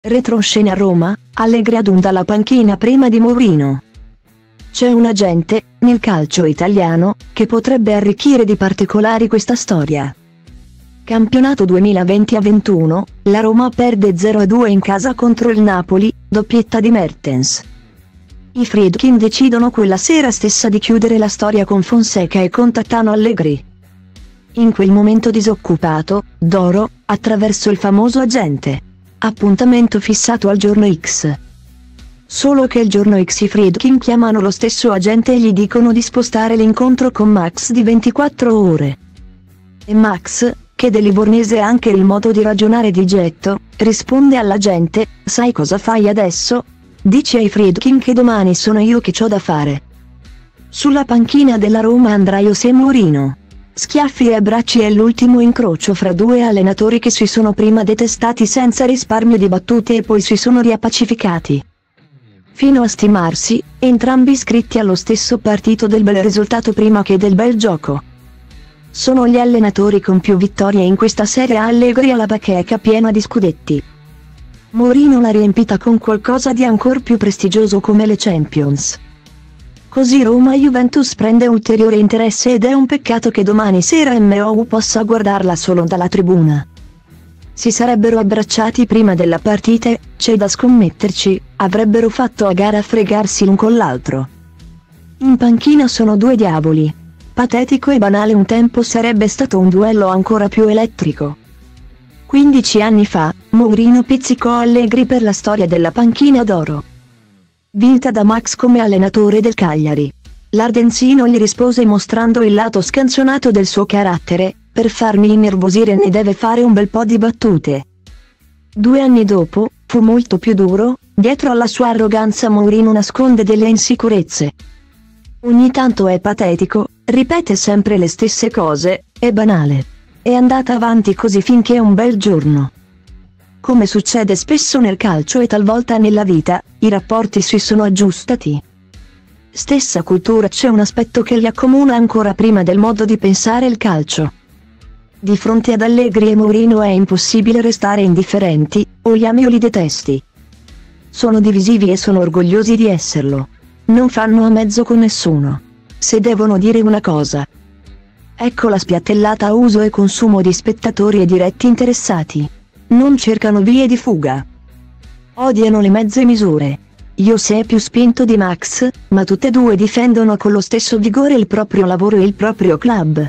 Retroscena a Roma, Allegri adunda la panchina prima di Mourinho. C'è un agente, nel calcio italiano, che potrebbe arricchire di particolari questa storia. Campionato 2020-21, la Roma perde 0-2 in casa contro il Napoli, doppietta di Mertens. I Friedkin decidono quella sera stessa di chiudere la storia con Fonseca e contattano Allegri. In quel momento disoccupato, Doro, attraverso il famoso agente. Appuntamento fissato al giorno X. Solo che il giorno X i Friedkin chiamano lo stesso agente e gli dicono di spostare l'incontro con Max di 24 ore. E Max, che del livornese ha anche il modo di ragionare di getto, risponde all'agente: sai cosa fai adesso? Dici ai Friedkin che domani sono io che c'ho da fare. Sulla panchina della Roma andrà José Mourinho. Schiaffi e abbracci è l'ultimo incrocio fra due allenatori che si sono prima detestati senza risparmio di battute e poi si sono riappacificati. Fino a stimarsi, entrambi iscritti allo stesso partito del bel risultato prima che del bel gioco. Sono gli allenatori con più vittorie in questa serie A. Allegri ha la bacheca piena di scudetti. Mourinho l'ha riempita con qualcosa di ancor più prestigioso come le Champions. Così Roma-Juventus prende ulteriore interesse ed è un peccato che domani sera MOU possa guardarla solo dalla tribuna. Si sarebbero abbracciati prima della partita e, c'è da scommetterci, avrebbero fatto a gara a fregarsi l'un con l'altro. In panchina sono due diavoli. Patetico e banale un tempo sarebbe stato un duello ancora più elettrico. 15 anni fa, Mourinho pizzicò Allegri per la storia della panchina d'oro. Vinta da Max come allenatore del Cagliari. L'Ardenzino gli rispose mostrando il lato scanzonato del suo carattere: per farmi innervosire ne deve fare un bel po' di battute. 2 anni dopo, fu molto più duro: dietro alla sua arroganza Mourinho nasconde delle insicurezze. Ogni tanto è patetico, ripete sempre le stesse cose, è banale. È andata avanti così finché un bel giorno, come succede spesso nel calcio e talvolta nella vita, i rapporti si sono aggiustati. Stessa cultura, c'è un aspetto che li accomuna ancora prima del modo di pensare il calcio. Di fronte ad Allegri e Mourinho è impossibile restare indifferenti, o li ami o li detesti. Sono divisivi e sono orgogliosi di esserlo. Non fanno a mezzo con nessuno. Se devono dire una cosa, ecco la spiattellata a uso e consumo di spettatori e diretti interessati. Non cercano vie di fuga. Odiano le mezze misure. José è più spinto di Max, ma tutte e due difendono con lo stesso vigore il proprio lavoro e il proprio club.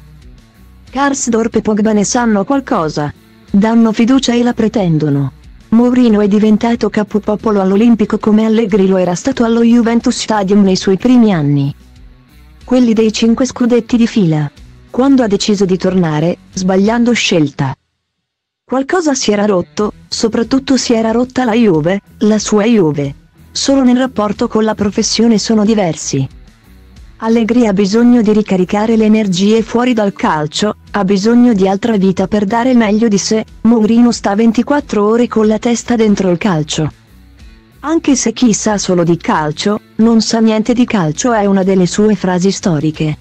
Karsdorp e Pogba ne sanno qualcosa. Danno fiducia e la pretendono. Mourinho è diventato capopopolo all'Olimpico come Allegri lo era stato allo Juventus Stadium nei suoi primi anni. Quelli dei 5 scudetti di fila. Quando ha deciso di tornare, sbagliando scelta. Qualcosa si era rotto, soprattutto si era rotta la Juve, la sua Juve. Solo nel rapporto con la professione sono diversi. Allegri ha bisogno di ricaricare le energie fuori dal calcio, ha bisogno di altra vita per dare il meglio di sé. Mourinho sta 24 ore con la testa dentro il calcio. Anche se chi sa solo di calcio, non sa niente di calcio è una delle sue frasi storiche.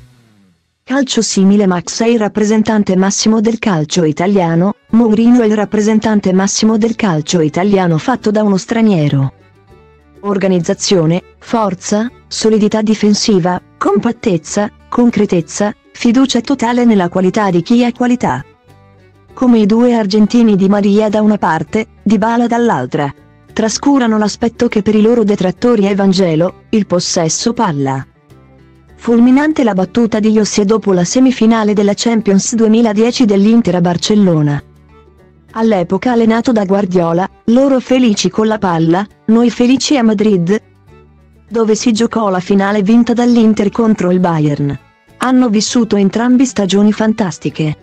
Calcio simile. Max è il rappresentante massimo del calcio italiano, Mourinho è il rappresentante massimo del calcio italiano fatto da uno straniero. Organizzazione, forza, solidità difensiva, compattezza, concretezza, fiducia totale nella qualità di chi ha qualità. Come i due argentini Di Maria da una parte, Dybala dall'altra. Trascurano l'aspetto che per i loro detrattori è Vangelo, il possesso palla. Fulminante la battuta di José dopo la semifinale della Champions 2010 dell'Inter a Barcellona. All'epoca allenato da Guardiola, loro felici con la palla, noi felici a Madrid, dove si giocò la finale vinta dall'Inter contro il Bayern. Hanno vissuto entrambi stagioni fantastiche,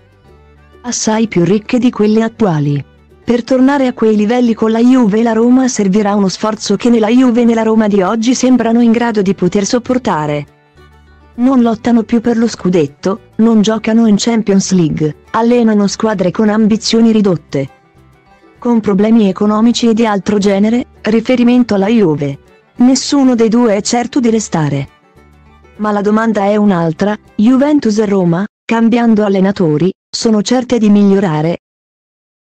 assai più ricche di quelle attuali. Per tornare a quei livelli con la Juve e la Roma servirà uno sforzo che né la Juve né la Roma di oggi sembrano in grado di poter sopportare. Non lottano più per lo scudetto, non giocano in Champions League, allenano squadre con ambizioni ridotte, con problemi economici e di altro genere. Riferimento alla Juve. Nessuno dei due è certo di restare. Ma la domanda è un'altra: Juventus e Roma, cambiando allenatori, sono certe di migliorare?